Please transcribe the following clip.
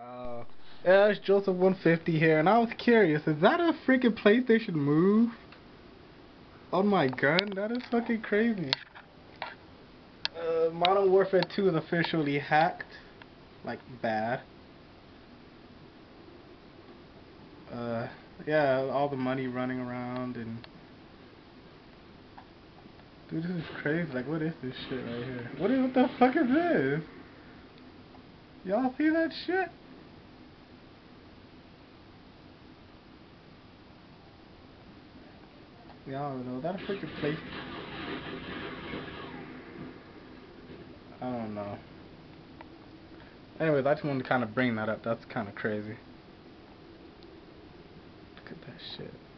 Uh, yeah, it's Joseph 150 here, and I was curious, is that a freaking PlayStation move on my gun? That is fucking crazy. Modern Warfare 2 is officially hacked. Like, bad. Yeah, all the money running around, and dude, this is crazy. Like, what is this shit right here? What the fuck is this? Y'all see that shit? Y'all know that a freaking place. I don't know. Anyways, I just wanted to kind of bring that up. That's kind of crazy. Look at that shit.